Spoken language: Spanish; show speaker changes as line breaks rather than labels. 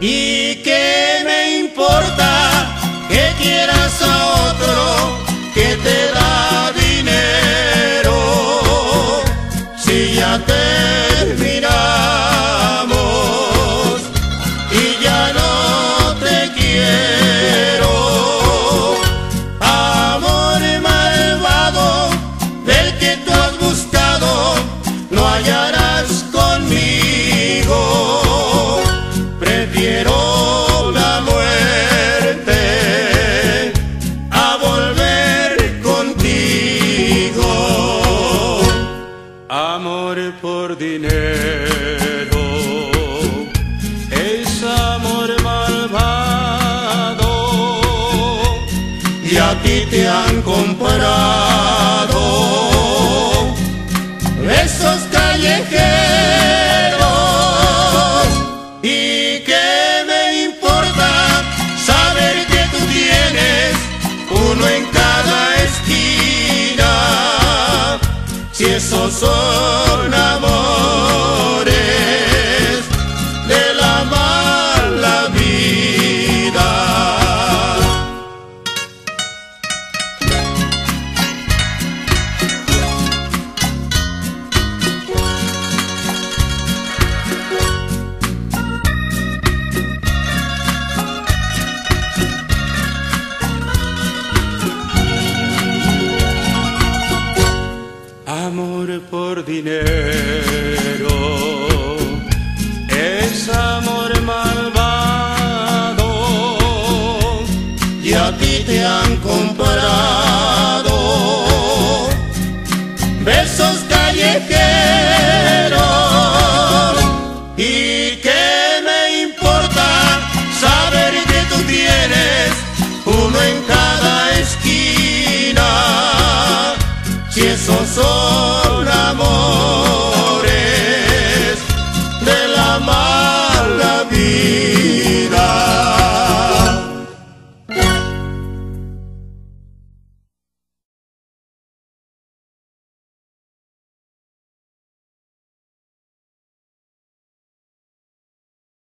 ¿Y qué me importa que quieras a otro que te da dinero? Si ya terminamos y ya no te quiero. Amor malvado, del que tú has buscado, no hallarás conmigo. Prefiero la muerte a volver contigo. Amor por dinero es amor malvado, y a ti te han comprado besos callejeros. ¿Y qué me importa saber que tú tienes uno en cada esquina? Si esos son amores de la mala vida. Amor por dinero es amor malvado, y a ti te han comprado besos callejeros. ¿Y qué me importa saber que tú tienes uno en cada esquina? Si esos son amores de la mala vida.